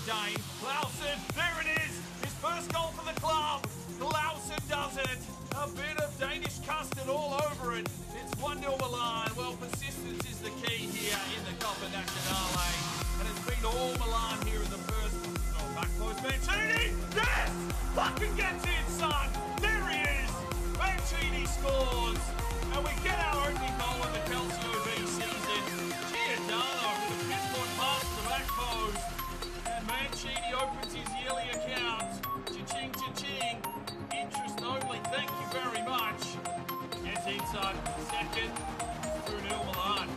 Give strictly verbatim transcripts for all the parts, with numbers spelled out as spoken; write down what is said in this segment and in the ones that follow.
Dane. Clausen, there it is! His first goal for the club! Clausen does it! A bit of Danish custard all over it. It's one nil Milan. Well, persistence is the key here in the Coppa Nazionale. And it's been all Milan here in the first. Oh, back post, Mancini! Yes! Fucking gets in, son! There he is! Mancini scores! And we get our opening goal in the Calcio V season. Giordano with a pinpoint pass to the back post. And Mancini opens his yearly account. Cha-ching, cha-ching. Interest only, thank you very much. Gets inside, second, two nil Milan.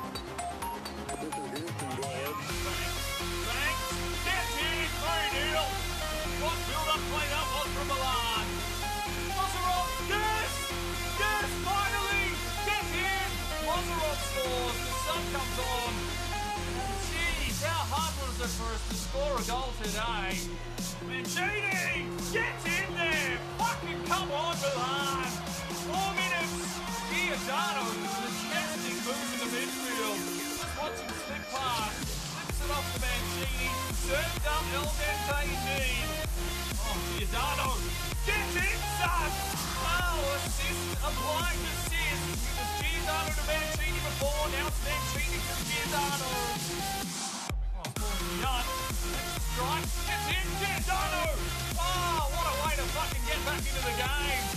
Banks, Banks, gets in, three nil. What build-up played up was from Milan. Mazarov, yes! Yes, finally! Get in! Mazarov scores, the sun comes on. Jeez, how hard was it for us to score a goal today? Mancini! Get in there! Fucking come on, Milan! Four minutes! Giordano with a majestic move in the midfield. Just watch him slip past. Slips it off to Mancini. Served up El Dente indeed. Oh, Giordano! Get in, son! Oh, assist, applying assist. It was Giordano to Mancini before. Now it's Mancini to Giordano. Oh, poor Young. Strike, gets in, Giordano! Oh, what a way to fucking get back into the game!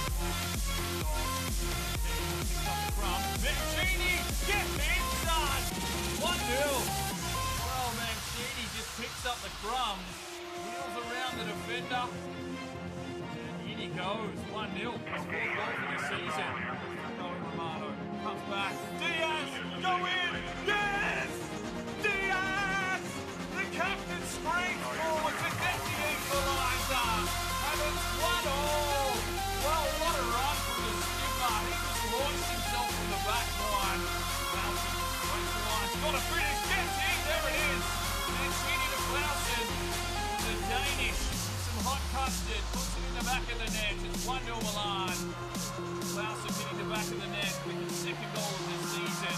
Mancini, get in, son! one nil. Well, Mancini just picks up the crumbs, wheels around the defender, and in he goes, one nil. Fourth goal for the season. Romano comes back. Diaz, go in! Yes! Diaz! The captain springs forward to get the equaliser, and it's one all. Well, what a run from the skipper. He just launched himself from the back line. Clausen breaks the line. He's got to finish. Gets in. There it is. Mancini to Clausen. The Danish, some hot custard, puts it in the back of the net. It's one nil Milan. Clausen hitting the back of the net with his second goal of this season.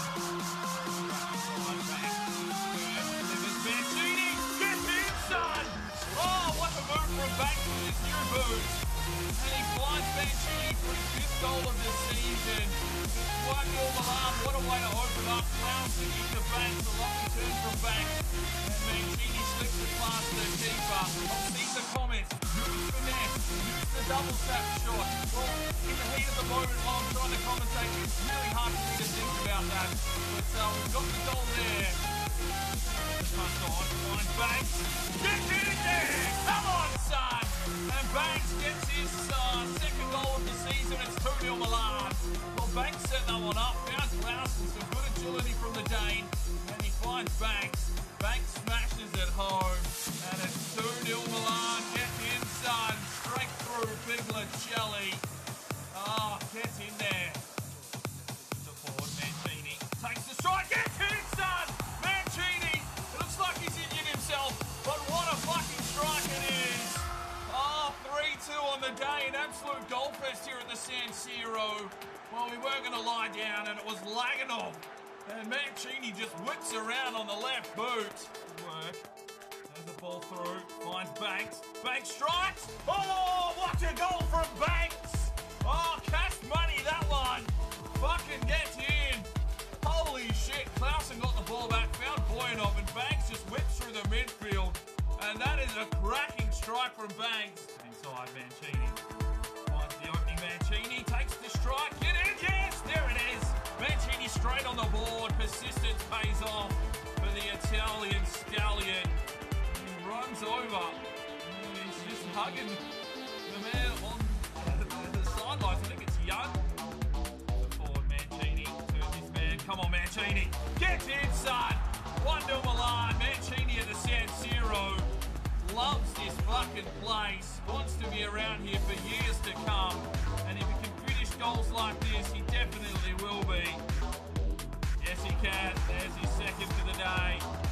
Mancini, get in, son! Oh, what a move from Banks with his new boots. And he finds Mancini for his fifth goal of the season. one nil Milan, what a way to open up. Clausen into Banks, a lucky turn from Banks. And Mancini slips it past the keeper. I've seen the comments. Use finesse, use the double tap shot. Well, in the heat of the moment while I'm trying to commentate, it's really hard for me to think about that. But uh, we've got the goal there. Touch on, find Banks. Get in there! Come on, son! And Banks gets his uh, second goal of the season. It's two nil Milan. Well, Banks set that one up. Found Clausen, some good agility from the Dane. And he finds Banks. Banks smashes it home. And it's two nil Milan. Get in, son. Straight through Big Lacelli. Ah, oh, get in there. The forward, Mancini. Takes the strike. Get in, son! Mancini! It looks like he's injured himself, but what a fucking strike it is! Ah, oh, three two on the day, an absolute goal fest here at the San Siro. Well, we weren't going to lie down, and it was Laganov. And Mancini just whips around on the left boot. Good work. There's the ball through, finds Banks. Banks strikes! Oh, what a goal from Banks! Oh, cash money, that one! Fucking gets in! Holy shit, Clausen got the ball back, found Boyanov, and Banks just whips through the midfield. And that is a cracking strike from Banks. Inside Mancini. Finds the opening Mancini, takes the strike, get in, yes, there it is. Mancini straight on the board, persistence pays off for the Italian stallion. He runs over, and he's just hugging the man on the sidelines. I think it's Young. Come on, Mancini. Get in, son. one nil Milan. Mancini at the San Siro. Loves this fucking place. Wants to be around here for years to come. And if he can finish goals like this, he definitely will be. Yes, he can. There's his second for the day.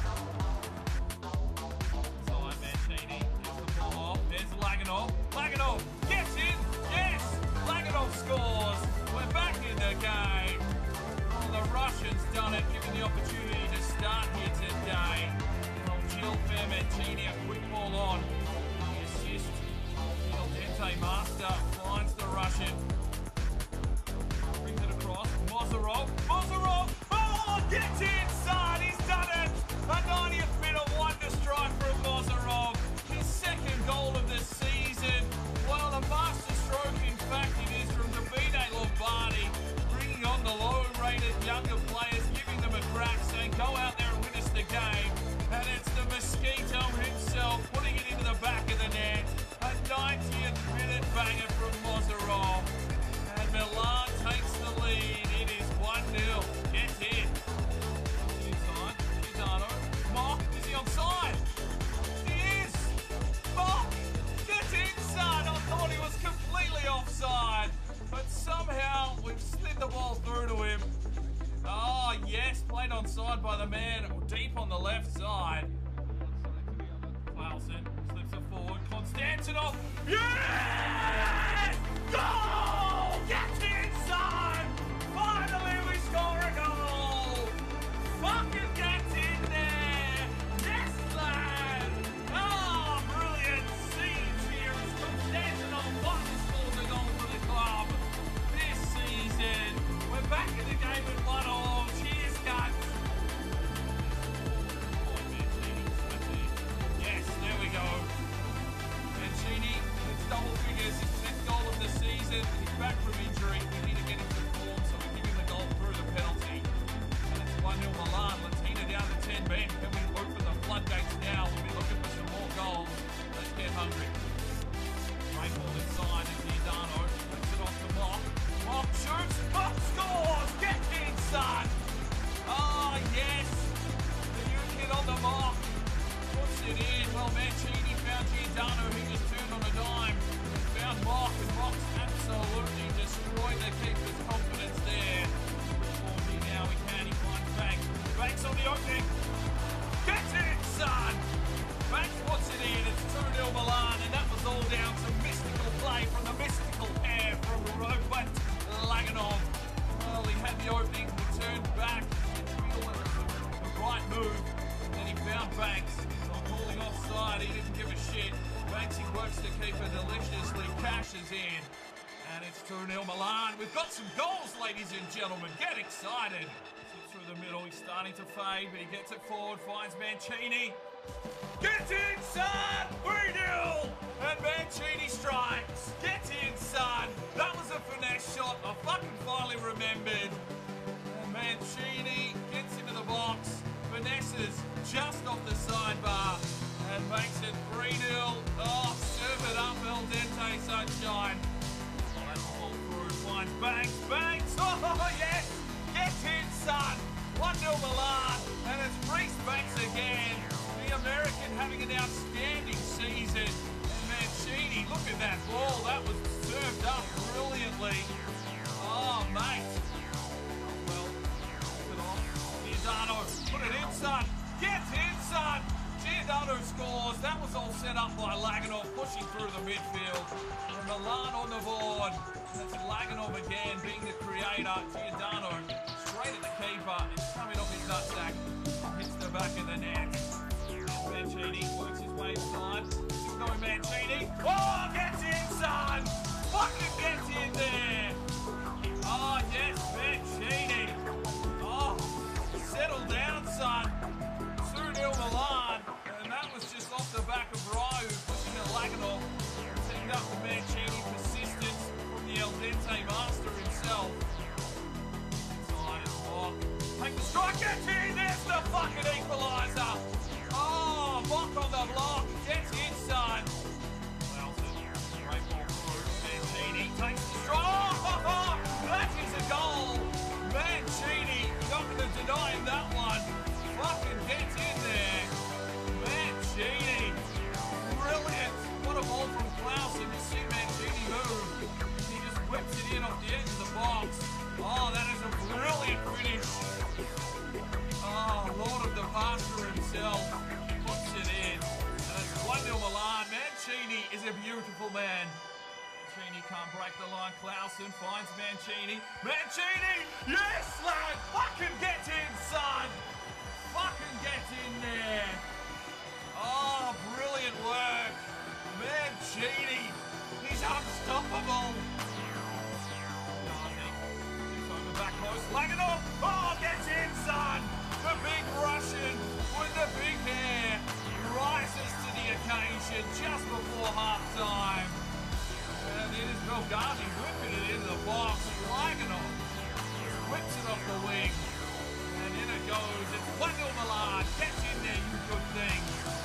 Side Mancini. Gets the ball off. There's Laganov. Laganov gets in. Yes. Laganov scores. We're back in the game. The Russians done it, given the opportunity to start here today. Oh, welfare. Mancini, a quick ball on. The assist. The Al Dente master finds the Russian. Brings it across. Mozarov. Mozarov! Oh, gets inside! He's done it! A ninetieth minute wonder strike from Mozarov. His second goal of the season. Well, a master stroke, in fact, it is from Davide Lombardi, bringing on the low-rated younger players, giving them a crack, saying, go out there and win us the game. And it's the Mosquito himself putting it into the back of the net. A ninetieth minute banger from Mozarov. And Milan takes the lead. It is one nil. Get in. Inside. Giordano. Mock. Is he onside? He is. Mock. Get inside. I thought he was completely offside. But somehow we've slid the ball through to him. Oh, yes. Played onside by the man deep on the left side. Klausen slips it forward. Konstantinov. Yes! Goal! Get inside! Finally we score a goal! Fucking get in there! Yes, lad! Oh, brilliant scenes here as Konstantinov finally scores a goal for the club this season. We're back in the game at one all. Cheers, guys! Yes, there we go. Mancini, it's double figures, his tenth goal of the season. He's back from injury. We need to get him to form, so we give him the goal through the penalty. And it's one nil Milan. Latina down to ten men. Can we open the floodgates now? We'll be looking for some more goals. Let's get hungry. Great ball inside, and Giordano puts it off to Mock. Mock shoots. Mock scores. Get in, son. Oh, yes. The new kid on the Mock puts it in. Well, Mancini found Giordano. He just turned on a dime. Found Mock, and Mock's absolutely destroyed the keeper's confidence there. forty now, he can. He finds Banks. Banks on the opening. Gets it, son. Banks puts it in. It's two nil Milan, and that was all down to mystical play from the mystical pair from Robert Laganov. Well, he had the opening. He turned back. It was the right move. Then he found Banks. Not calling offside. He didn't give a shit. Banks, he works the keeper deliciously, cashes in. And it's two nil Milan. We've got some goals, ladies and gentlemen. Get excited. Slips through the middle. He's starting to fade, but he gets it forward. Finds Mancini. Get in, son! three nil! And Mancini strikes. Get in, son! That was a finesse shot. I fucking finally remembered. And Mancini gets into the box. Finesses just off the sidebar. And makes it three nil. Oh, serve it up, Al Dente sunshine. That's all through. Finds Banks. Banks! Oh, yes! Get in, son! one nil Milan. And it's Reese Banks again. The American having an outstanding season. And Mancini, look at that ball. That was served up brilliantly. Oh, mate. Well, put it off. Giordano, put it in, son. Get in, son. Giordano scores. That was all set up by Laganov, pushing through the midfield. And Milan on the board. That's Laganov again, being the creator. Giordano straight at the keeper. It's coming off his nutsack. Hits the back of the net. Mancini works his way inside. Still going Mancini. Oh, gets in, son! Fucking gets in there! Oh, yes, Mancini. Oh, settle down, son. two nil Milan. And that was just off the back of Ryu pushing a Laganov. Setting up the Mancini persistence from the Al Dente master himself. Inside is Mock. Take the strike, gets in! There's the fucking equaliser! Oh, Mock on the block. Gets in, son. Nelson, great ball through. Mancini takes the strike. Oh, that is a goal. Mancini, not going to deny him that one. Fucking gets in there. Mancini. Brilliant. What a ball from Klausen. You see Mancini move. He just whips it in off the edge of the box. Oh, that is a brilliant finish. Oh, Lord of the Pastor himself puts it in. And it's one nil Milan. Mancini is a beautiful man. Mancini can't break the line. Klausen finds Mancini. Mancini! Yes, lad! Fucking get in, son! Fucking get in there! Oh, brilliant work. Mancini. He's unstoppable. It's over back post. Laganov. Oh, gets in, son. The big Russian with the big hair rises to the occasion just before half-time. And it is Belgazi whipping it into the box. Laganov whips it off the wing. And in it goes. It's one nil Milan. Gets in there, you good thing.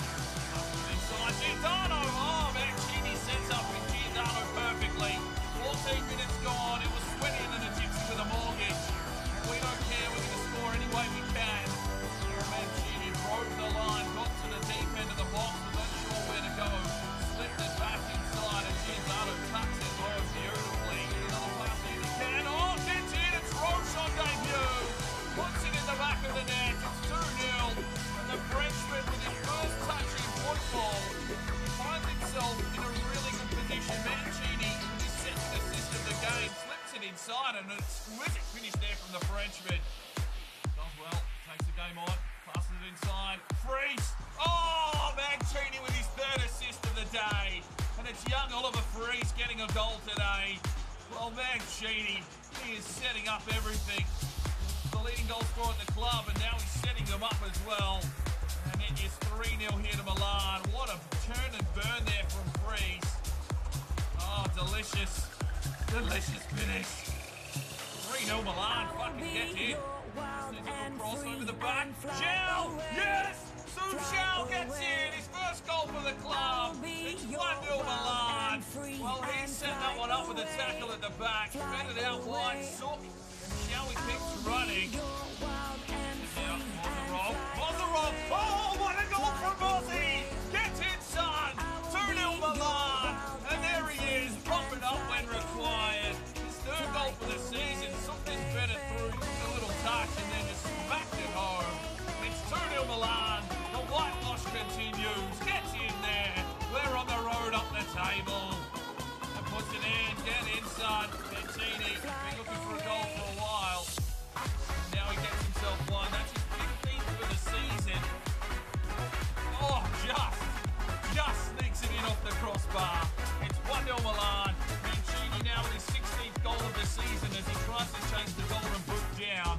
Inside Giordano. Oh, Mancini sets up with Giordano perfectly. fourteen minutes gone. It was sweatier than a gypsy with a mortgage. We don't care. We're going to score any way we can. Mancini broke the line, got to the deep end of the box, was unsure where to go. Slipped it back inside, and Giordano tucks it home beautifully. Another pass in he can. Oh, gets in. It's Roche on debut. Puts it in the back of the net. It's two nil. And the Frenchman, with his first touch in football, finds himself in a really good position. Mancini, with his second assist of the game, slips it inside, and an exquisite finish there from the Frenchman. Does well, takes the game on, passes it inside. Freeze! Oh, Mancini with his third assist of the day. And it's young Oliver Freeze getting a goal today. Well, Mancini, he is setting up everything. The leading goal scorer at the club, and now he's setting them up as well. And it is three nil here to Milan. What a turn and burn there from Freeze. Oh, delicious. Delicious finish. three nil Milan. Fucking get hit. Cross over the back. Shell! Yes! Su Shell gets in. His first goal for the club. It's one nil Milan. Well, he set that one up with a tackle at the back. Fed it out wide. Sook. Shell keeps running. Mozarov. Mozarov. Oh, what a goal from Mozzie! Gets in, son. two nil Milan. And there he is, popping up when required. His third goal for the season. Something's better through just a little touch and then just smacked it home. It's two nil Milan. The whitewash continues. Gets in there. We're on the road up the table. And puts it in. Get in, son. Mancini. Been looking for a goal for a while. Now he gets himself one. That's his fifteenth for the season. Oh, just, just sneaks it in off the crossbar. It's one nil Milan. Mancini now with his sixteenth goal of the season as he tries to chase the golden boot down.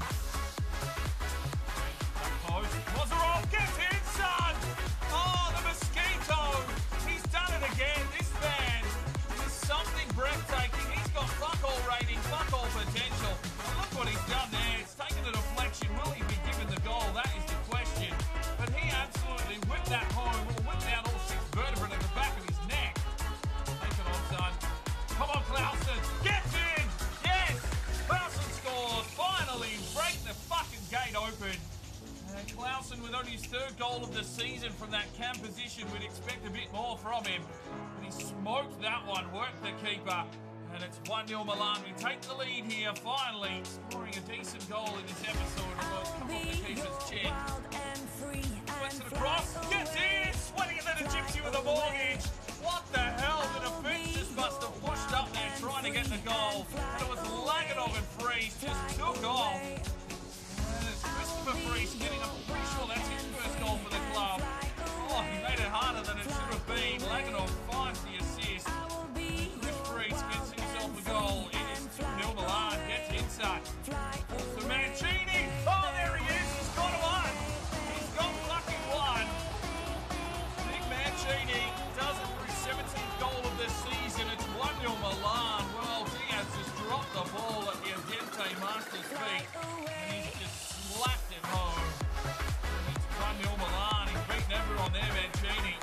Post. Mozarov gets in, son! Oh, the mosquito! He's done it again. This man is something breathtaking. He's got fuck all rating, fuck all potential. And look what he's done there. It's taken a deflection. Will he be given the goal? That is the question. But he absolutely whipped that home, or whipped out all six vertebrae at the back of his neck. Take it on, son. Come on, Clausen. Get in! Yes! Clausen scores. Finally, break the fucking gate open. And Clausen with only his third goal of the season from that cam position. We'd expect a bit more from him. But he smoked that one, worked the keeper. And it's one nil Milan. We take the lead here, finally, scoring a decent goal in this episode. Although it's come off the keeper's chin. Puts it across, gets in, sweating it than a gypsy with a mortgage. What the hell? The defense just must have pushed up there trying to get the goal. And it was Laganov and Freeze just took off. And it's Christopher Freeze getting, I'm pretty sure that's his first goal for the club. Oh, he made it harder than it should have been. Laganov finds the assist. Chris Freeze gets himself a goal. It is two nil Milan. Gets inside. So Mancini. Oh, there he is. He's got one. He's got fucking one. Big Mancini does it for his seventeenth goal of the season. It's one nil Milan. Well, Diaz just dropped the ball at the Adente Master's feet. And he's just slapped it home. It's one nil Milan. He's beaten everyone there, Mancini.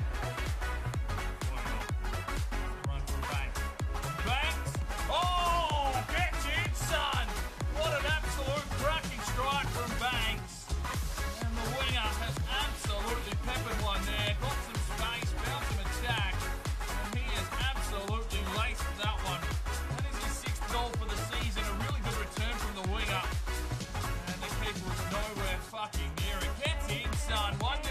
Run for Banks. Banks. Oh, get in, son. What an absolute cracking strike from Banks. And the winger has absolutely peppered one there. Got some space, found some attack. And he has absolutely laced that one. That is his sixth goal for the season. A really good return from the winger. And the keeper was nowhere fucking near it. Gets in, son. One